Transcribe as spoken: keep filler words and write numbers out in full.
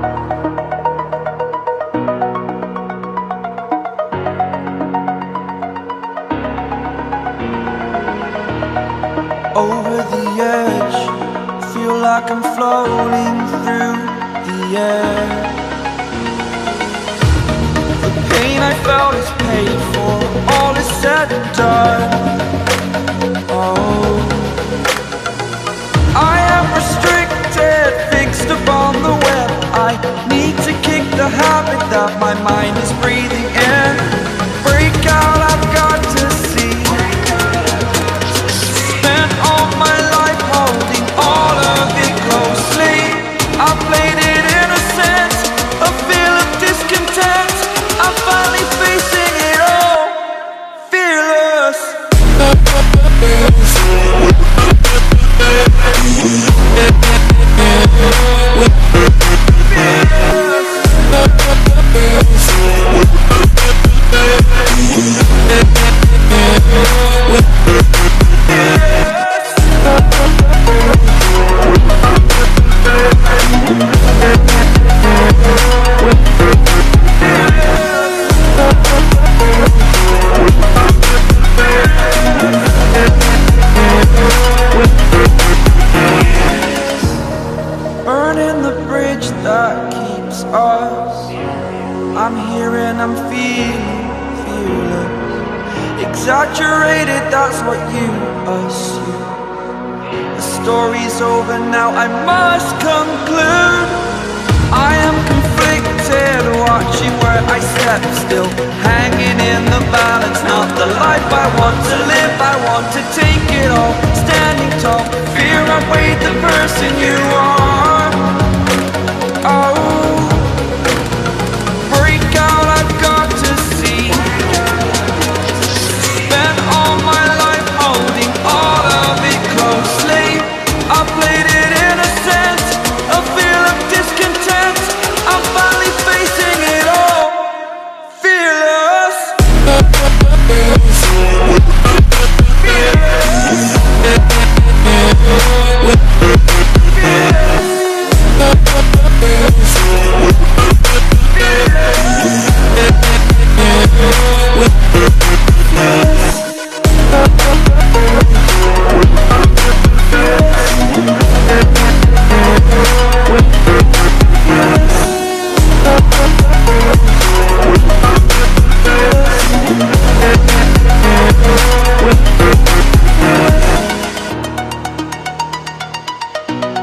Over the edge, feel like I'm floating through the air. The pain I felt is paid for, all is said and done. Oh, I am restricted, fixed upon the web. I need to kick the habit that my mind is breathing in. Break out, I've got to see. Spent all my life holding all of it closely. I played it innocent, a feel of discontent. I'm finally facing it all, fearless. Burning the bridge that keeps us. I'm here and I'm feeling fearless. Exaggerated, that's what you assume. The story's over now, I must conclude.